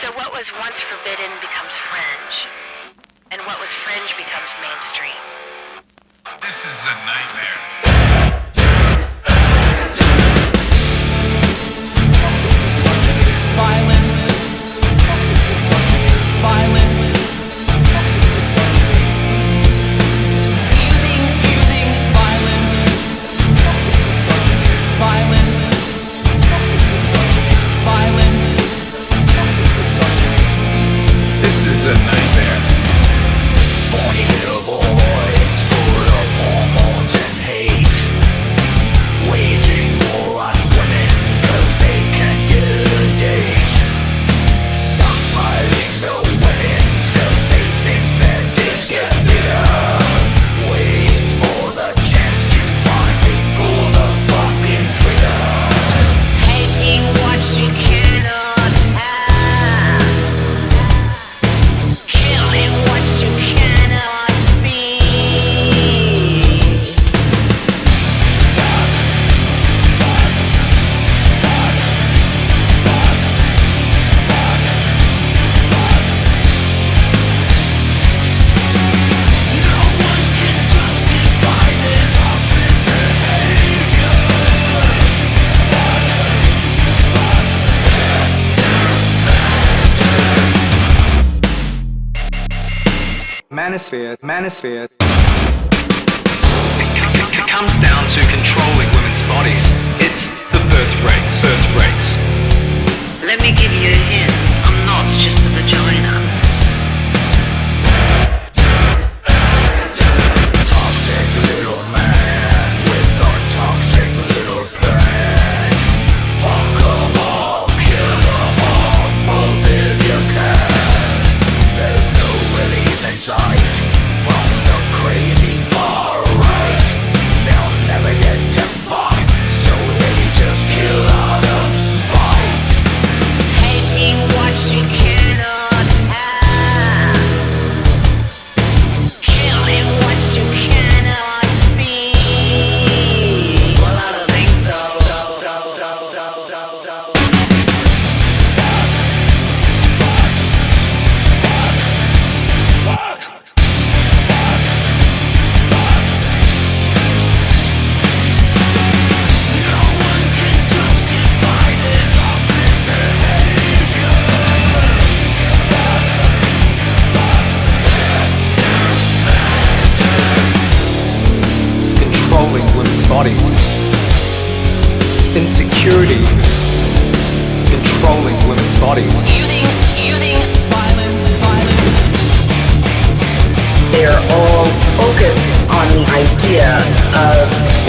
So what was once forbidden becomes fringe, and what was fringe becomes mainstream. This is a nightmare. Violence. Violence. Using violence. Violence. Violence. This is a nightmare. Horny little boys full of hormones and hate, waging war on women cause they can't get a date. Stop fighting the women's cause they think that this get bigger, waiting for the chance to finally pull the fucking trigger. Hating what you cannot have, killing what you cannot be. Manosphere. It comes down to controlling women's bodies. It's the birth rates. Let me give you a hint. I'm not just a vagina. Toxic little man with a toxic little plan. Fuck 'em all, kill 'em all, both if you can. There's no relief in sight from the crazy far right. They'll never get to fuck, so they just kill out of spite. Hating what you cannot have, killing what you cannot be. Well, I don't think so. Controlling women's bodies. Insecurity. Controlling women's bodies. Using violence. They're all focused on the idea of